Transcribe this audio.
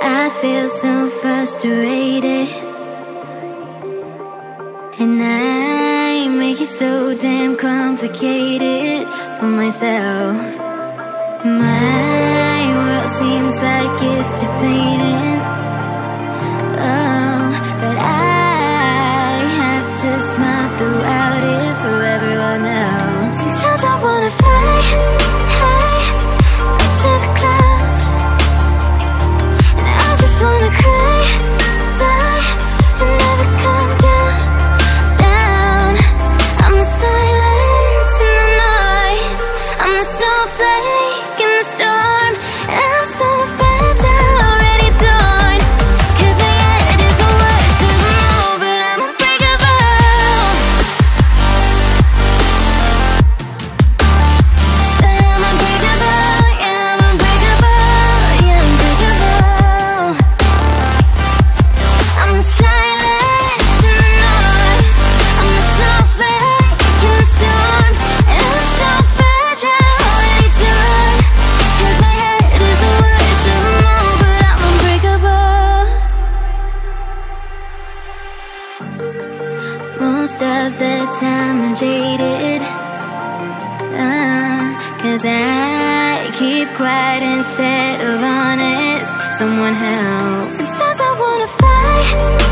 I feel so frustrated, and I make it so damn complicated for myself. My world seems like it's deflating. Oh, but I have to smile throughout it for everyone else. Sometimes I wanna fly high up to the clouds, and I just wanna cry, die, and never come down. I'm the silence in the noise, I'm the snowflake in the storm, and I'm so fragile, already torn. 'Cause my head is the worst of them all, but I'm unbreakable. But I'm unbreakable, yeah, I'm unbreakable, yeah, unbreakable. I'm the silence in the noise, I'm the snowflake in the storm, and I'm so fragile, already torn. 'Cause my head is the worst of them all, but I'm unbreakable. Most of the time I'm jaded, 'cause I keep quiet instead of honest. Someone help. Sometimes I wanna fly